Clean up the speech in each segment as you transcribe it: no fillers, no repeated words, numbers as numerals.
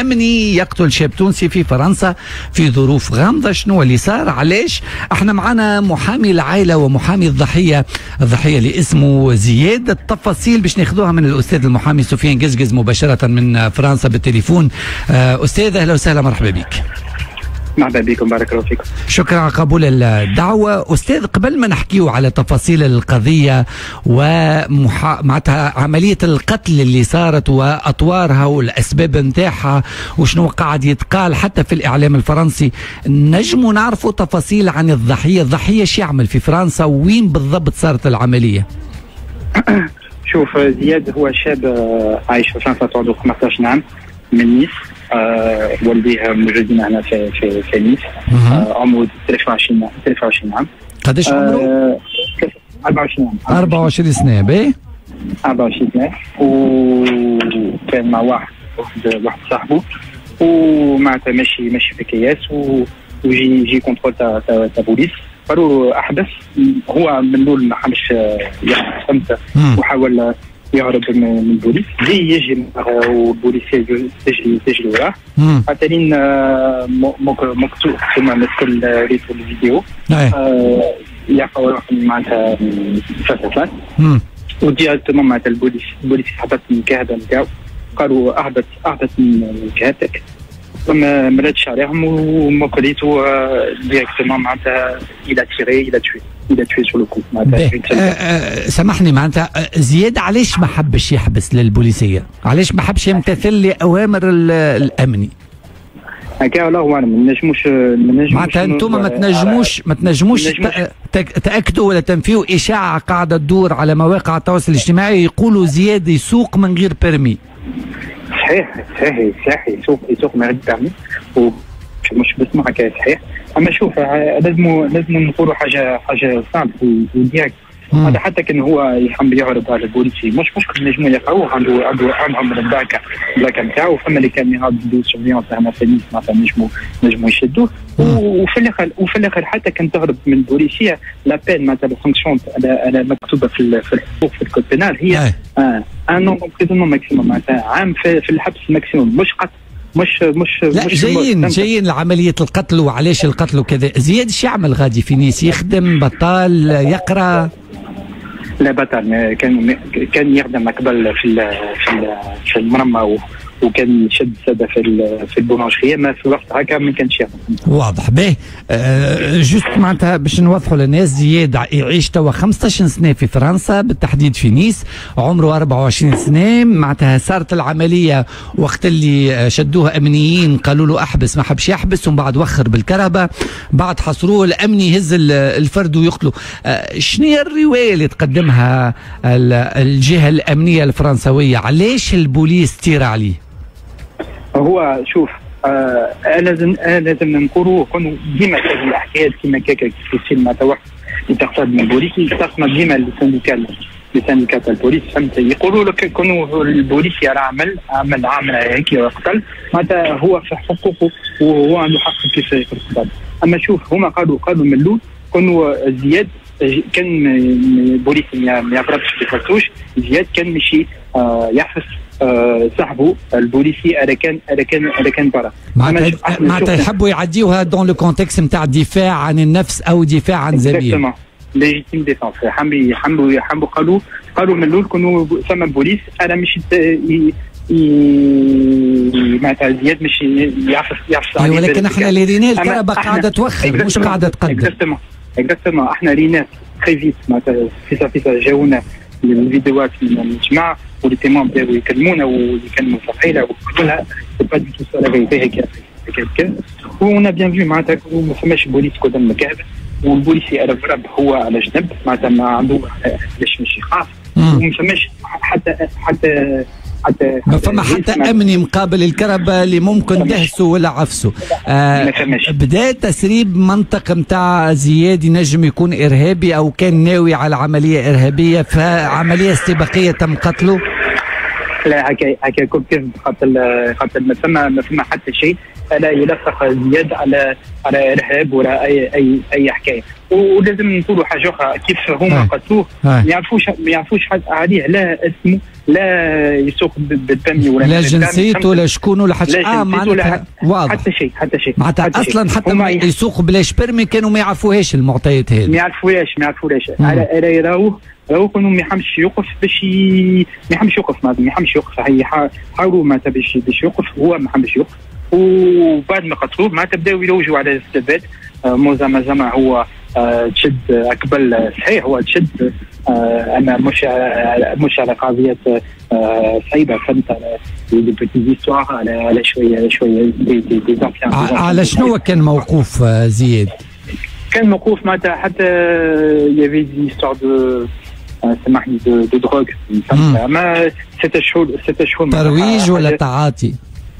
أمني يقتل شاب تونسي في فرنسا في ظروف غامضة. شنو اللي صار؟ علاش؟ احنا معنا محامي العائلة ومحامي الضحية اللي اسمه زياد. التفاصيل باش ناخذوها من الأستاذ المحامي سفيان قزقز مباشرة من فرنسا بالتليفون. أستاذ أهلا وسهلا، مرحبا بك. مرحبا بكم، بارك الله فيكم. شكرا على قبول الدعوة. أستاذ، قبل ما نحكيو على تفاصيل القضية معناتها عملية القتل اللي صارت وأطوارها والأسباب نتاعها وشنو قاعد يتقال حتى في الإعلام الفرنسي، نجموا نعرفوا تفاصيل عن الضحية شو يعمل في فرنسا وين بالضبط صارت العملية؟ شوف، زياد هو شاب عايش في فرنسا، عنده 15 عام، من نيس. والديه موجودين هنا في نيس. عمره 23 عام. قداش عمره؟ 24 عام. 24 سنة. باهي. 24 سنة، وكان مع واحد صاحبه، ومعناتها ماشي في كياس، وجي كونترول تاع بوليس، قالوا احبس. هو من الاول ما حبش يحبس، وحاول يهرب من البوليس، يجي والبوليس تجري وراه حتى لين مقطوع ثم مسك ريتو الفيديو يقعوا روحهم معناتها فاس وديريكتومون معناتها البوليس حبس من الكهذا نتاعو، قالوا اهبط من كهذاك، وما ردش عليهم ومقليتو ديريكتومون معناتها الى توي سو لو كو. سامحني، معناتها زياد علاش ما حبش يحبس للبوليسيه؟ علاش ما حبش يمتثل لاوامر الامني؟ هكا والله هو ما نجموش معناتها انتم ما تنجموش تاكدوا ولا تنفيوا اشاعه قاعده تدور على مواقع التواصل الاجتماعي يقولوا زياد يسوق من غير بيرمي. صحيح يسوق من غير بيرمي، مش بسمع هكا صحيح. اما شوف، لازم نقولوا حاجه صعبه وديريكت. هذا حتى كان هو يحب يعرض على البوليسي، مش مشكل نجموا يقراوه، عندهم البلاكه نتاعو، فما اللي كاميرات دو سيرفيونس هنا في نيس مثلا نجموا يشدوه. وفي الاخر حتى كان تهرب من البوليسيه، لا بين معناتها الفونكسيون مكتوبه في الحقوق في الكود بينال هي ان نون بريزونمون ماكسيموم، معناتها عام في الحبس ماكسيموم، مش قتل. لا، جايين لعملية القتل وعلاش القتل وكذا. زياد ايش يعمل غادي في نيس؟ يخدم بطال، يقرا؟ لا، بطل. كان يخدم قبل في المرمى، وكان يشد سادة في البولانجريه، ما في الوقت هكا ما كانش يخدم. واضح. باهي. جوست معناتها باش نوضحوا للناس، زياد يعيش توا 15 سنه في فرنسا، بالتحديد في نيس، عمره 24 سنه. معناتها صارت العمليه وقت اللي شدوه امنيين، قالوا له احبس، ما حبش يحبس، ومن بعد وخر بالكرهبه، بعد حصروه الامني يهز الفرد ويقتله. شنو هي الروايه اللي تقدمها الجهه الامنيه الفرنسويه؟ علاش البوليس تير عليه؟ هو شوف، لازم نقولوا كونوا ديما هذه الحكايات كيما هكاك تصير مع واحد يتقصد من البوليس، يتصل ديما لسانديكات البوليس، فهمت؟ يقولوا لك كونوا البوليس عمل هيك وقتل، معناتها هو في حقوقه وهو عنده حق كيف يقتل. اما شوف، هما قالوا من الاول كونوا زياد كان البوليس ما يقربش في الفتوش، زياد كان مشي يحفظ صاحبه البوليسي اذا كان برا. معناتها يحبوا يعديوها دون لو كونتكست نتاع الدفاع عن النفس او دفاع عن زميل. ليجيتيم ديفونس. حبوا قالوا من الاول كانوا ثم بوليس انا مش معناتها زياد مش يعفس عليه. ولكن احنا اللي رينا الكربه قاعده توخر مش قاعده تقدم. اكزاكتومون. احنا رينا تري فيت، معناتها فيسا جاونا الفيديوهات من الجماعه واللي تيمون بداو يكلمونا ويكلموا الفصيله وكلها با دي تو سو لا فيريتي هكا. ونا بيان في معناتها ما فماش بوليس قدام الكهف، والبوليسي على برب هو على جنب، معناتها ما عنده علاش مش يخاف، وما فماش حتى ما فما حتى امني مقابل الكربه اللي ممكن دهسه ولا عفسه. بدا تسريب منطق نتاع زياد ينجم يكون ارهابي او كان ناوي على عمليه ارهابيه، فعمليه استباقيه تم قتله. لا هكا كيف خاطر ما فما حتى شيء لا يلصق زياد على ارهاب ولا اي حكايه. ولازم نقولوا حاجه اخرى، كيف هما قتلوه ما يعرفوش عليه لا اسمه لا يسوق بالبامي ولا لا جنسيته ولا شكون ولا حتى معناتها واضح حتى شيء معناتها اصلا حتى ما يسوق بلاش برمي كانوا ما يعرفوهاش المعطيات هذه، ما يعرفوهاش على راهو كانوا ما يحمش يوقف باش ما يحمش يوقف ما يحمش يوقف. حاولوا معناتها باش يوقف، هو ما حمش يوقف. وبعد ما قتلوه معناتها بداو يلوجوا على السبات. زعما هو تشد قبل صحيح، هو تشد انا مش على قضيه صعيبه، فهمت، على دي بيتي زيستوار، على شويه دي على شنو كان موقوف زياد؟ كان موقوف معناتها حتى يافي دي ستوار دو سامحني دو دروغ، ما 6 شهور ترويج ولا تعاطي؟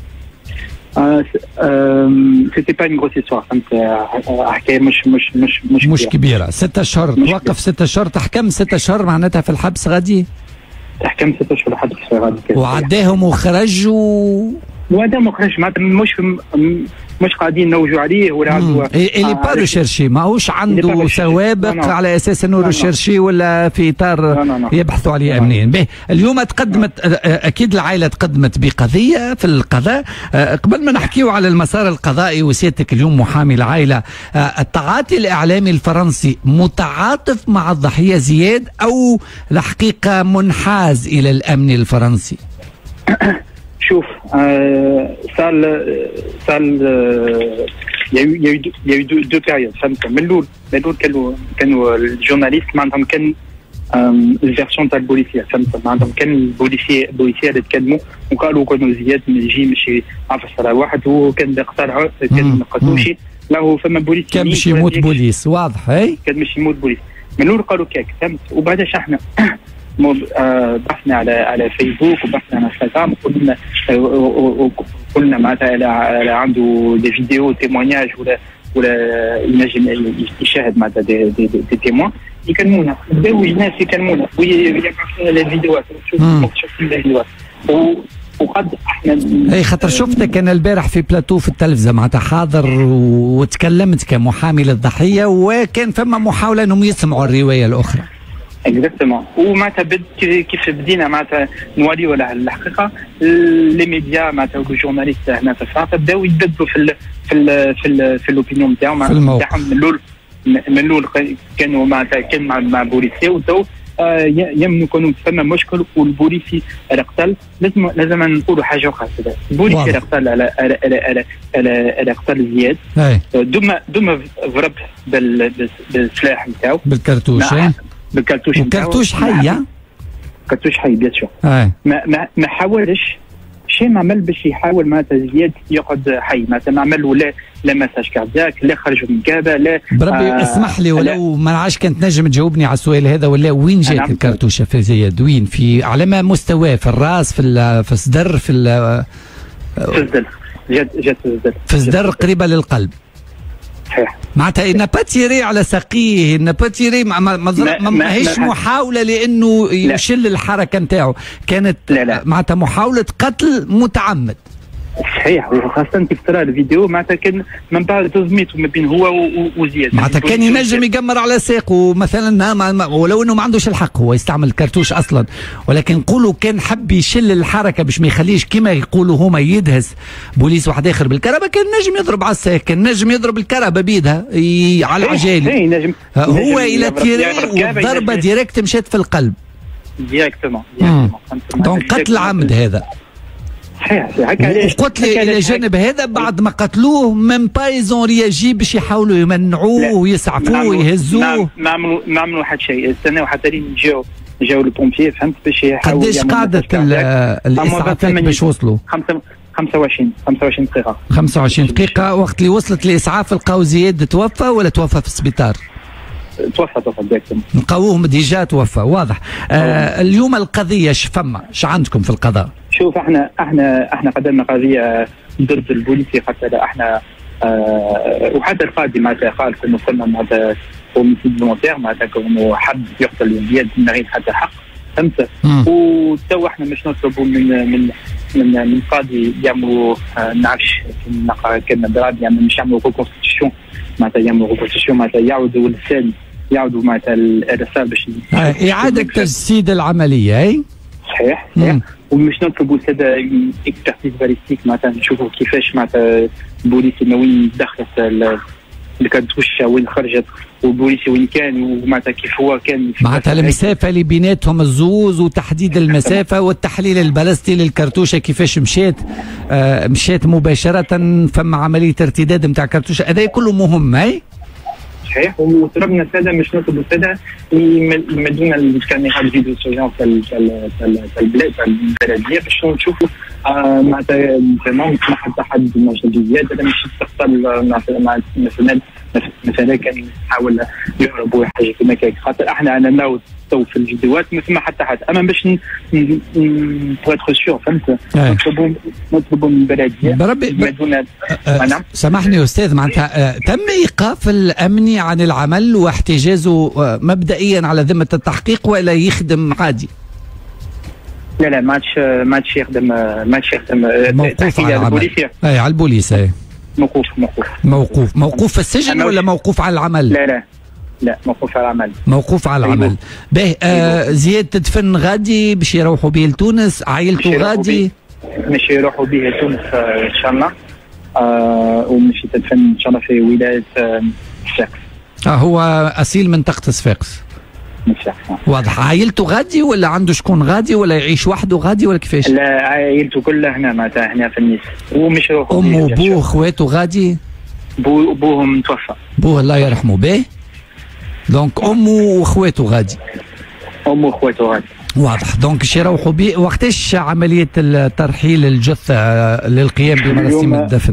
سيتي با اون غروس استوار، فهمت، حكايه مش كبيره. 6 اشهر توقف، 6 اشهر تحكم، 6 اشهر معناتها في الحبس غادي تحكم 6 اشهر حبس غادي، وعداهم وخرج وهذا مخرج معناتها مش قاعدين نوجوا عليه ولا عنده اللي با ريشيرشي، ماهوش عنده سوابق على اساس انه ريشيرشي ولا في اطار يبحثوا عليه امنيا. به اليوم تقدمت اكيد العائله تقدمت بقضيه في القضاء. قبل ما نحكيو على المسار القضائي وسيادتك اليوم محامي العائله، التعاطي الاعلامي الفرنسي متعاطف مع الضحيه زياد او الحقيقه منحاز الى الامن الفرنسي؟ شوف صار il y a eu deux périodes. فهمت، من الاول كانوا الجورناليست ما عندهم كان الفيرسيون تاع البوليسيه، فهمت، ما عندهم كان البوليسيه اللي تكلموا وقالوا كانوا زياد يجي ماشي عفس على واحد وكان اقتلعوا كان ما قتلوش، لا فما بوليس كان باش يموت بوليس، واضح اي كان باش يموت بوليس. من الاول قالوا كاك، فهمت، وبعد احنا بحثنا على فيسبوك وبحثنا على انستغرام، قلنا معناتها عنده دي فيديو تيمونياج ولا ينجم يشاهد معناتها دي تيمون يكلمونا، بداو الناس يكلمونا ويبعثوا لنا الفيديوهات، شوف الفيديوهات وقد احنا اي خاطر شفتك انا البارح في بلاتو في التلفزه معناتها حاضر وتكلمت كمحامي للضحيه، وكان فما محاوله انهم يسمعوا الروايه الاخرى. اكزاكتومون، ومعناتها كيف بدينا معناتها نوريو الحقيقه، لي ميديا معناتها والجورناليست هنا في فرنسا بداو يبدلوا في الاوبينيون نتاعهم من الاول كانوا معناتها كان مع بوليسيه، وتو يمنوا كانوا فما مشكل والبوليسي اللي قتل. لازم نقولوا حاجه اخرى، البوليسي اللي قتل على قتل زياد دوما ضرب بالسلاح نتاعو، بالكرتوش بالكرتوش حي، كرتوش حي بيان سور. ما حاولش شيء، ما عمل باش يحاول معناتها زياد يقعد حي، معناتها ما عمل لا مساج كاردياك، لا خرجوا من كابا، لا بربي اسمح لي ولو ما عادش كنت نجم تجاوبني على السؤال هذا، ولا وين جات الكرتوشه في زياد؟ وين؟ في على ما مستواه؟ في الراس، في الصدر، في الصدر، جات في الصدر قريبه للقلب. صحيح، معناتها با تيري على ساقيه، با تيري ماهيش محاوله لانه يشل الحركه نتاعو، كانت معناتها محاوله قتل متعمد. صحيح، وخاصه كيف ترى الفيديو معناتها كان من بعد 2 متر ما بين هو وزياد، معناتها كان ينجم يقمر على ساقه مثلا، ولو انه ما عندوش الحق هو يستعمل الكرتوش اصلا، ولكن نقولوا كان حب يشل الحركه باش ما يخليش كما يقولوا هما يدهس بوليس واحد اخر بالكهرباء، كان نجم يضرب على الساق، كان نجم يضرب الكرهبه بيدها على العجالي، هو الى تيري والضربه ديريكت مشات في القلب ديريكتومون. دونك قتل عمد هذا. صحيح، وقلت لي الى جانب هذا بعد ما قتلوه من بايزون رياجي باش يحاولوا يمنعوه ويسعفوه ويهزوه، ما عملوا حتى شيء، استناو حتى لين جاو البومبيي، فهمت، باش يحاولوا. قداش قعدت الاسعافات باش وصلوا؟ 25 دقيقه. 25 دقيقه. وقت اللي وصلت الاسعاف لقاو زياد توفى ولا توفى في السبيطار؟ توفى ديريكتومون، لقاوه ديجا توفى، واضح. اليوم القضيه فما عندكم في القضاء؟ شوف احنا قدمنا قضيه ضد البوليسي، حتى احنا وحتى القاضي معناتها قال انه فما معناتها هوميسيد فولونتير، معناتها كونه حب يقتل زياد من غير حتى حق، فهمت. وتو احنا مش نطلبوا من القاضي يعملوا نعرفش كلمه ضرب، يعني مش يعملوا ريكونستيتيسيون، معناتها يعملوا ريكونستيتيسيون، معناتها يعودوا للسال، يعودوا معناتها الرسالة باش إعادة تجسيد العملية. أي صحيح. ومش نطلبوا ساده اكسبرتيز باليستيك معناتها نشوفوا كيفاش معناتها البوليسي وين دخلت الكرتوشه وين خرجت والبوليسي وين كان ومعناتها كيف هو كان معناتها المسافه اللي بيناتهم الزوز وتحديد المسافه والتحليل البلاستي للكرتوشه كيفاش مشات مباشره فما عمليه ارتداد نتاع كرتوشه هذا كله مهم. هاي صحيح. وطلبنا ساده مش نطلبوا ساده يمدونا الكاميرا فيديو سيرفيونس البلاد البلديه باش نشوفوا معناتها ما حتى حد مجديات هذا مش يستقبل مثلا كان يحاول يهرب ولا حاجه كيما هكاك خاطر احنا نراو تو في الفيديوهات ما ثم حتى حد اما باش بوغ سيور فهمت نطلبوا من البلديه بربي سامحني استاذ معناتها تم ايقاف الامني عن العمل واحتجازه مبدئيا على ذمه التحقيق ولا يخدم عادي؟ لا ما عادش يخدم موقوف على العمل. اي على البوليس. اي موقوف في السجن ولا موقوف على العمل؟ لا موقوف على العمل. موقوف على العمل. باهي زيادة الدفن غادي باش يروحوا به لتونس، عائلته غادي باش يروحوا به لتونس ان شاء الله. ومشي تدفن ان شاء الله في ولاية صفاقس. هو اصيل منطقة صفاقس. واضح. عائلته غادي ولا عنده شكون غادي ولا يعيش وحده غادي ولا كيفاش؟ لا عائلته كلها هنا معناتها هنا في النيس ومش يروحوا. امه وبوه اخواته غادي؟ بوهم توفى. بوه الله يرحمه. باهي دونك امه واخواته غادي. امه واخواته غادي. واضح. دونك باش يروحوا بيه. وقتاش عمليه ترحيل الجثه للقيام بمراسم الدفن؟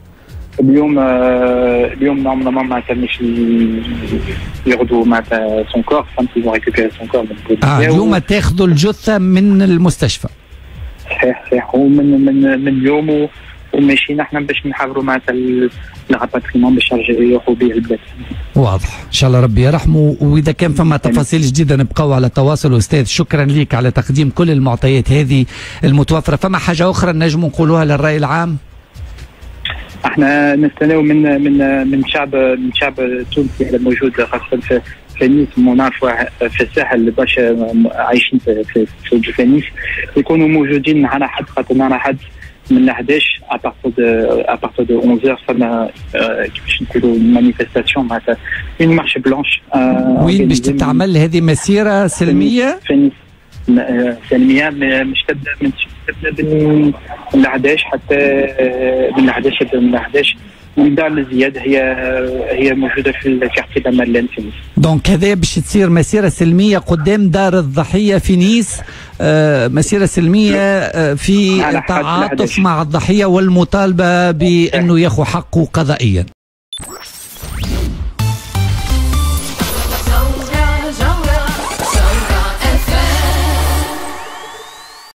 اليوم نورمالمون معناتها مش ياخذوا معناتها سون كور فهمت يفون ريكوبيري سون كور. اليوم تاخذوا الجثه من المستشفى. صحيح ومن اليوم وماشيين احنا باش نحاولوا معناتها الراباتريمون باش يروحوا به البلاد. واضح. ان شاء الله ربي يرحمه. واذا كان فما تفاصيل جديده نبقاو على تواصل. استاذ شكرا لك على تقديم كل المعطيات هذه المتوفره. فما حاجه اخرى نجموا نقولوها للراي العام؟ احنا نستناو من شعب تونسي الموجود خاصه في نيس ونعرفوا في الساحل باش عايشين في نيس يكونوا موجودين على حد خاطر على حد من 11 ابارتو دو 11 فما كيفاش نقولوا مانيفيستاسيون معناتها اون مارش بلانش. وين باش تتعمل هذه مسيره سلميه؟ في نيس سلميه مش تبدا من 11 حتى من 11 من دار الزياد هي موجوده في الكارتي دمرلان في نيس. دونك هذا باش تصير مسيره سلميه قدام دار الضحيه في نيس. مسيره سلميه في تعاطف مع الضحيه والمطالبه بانه ياخذ حقه قضائيا.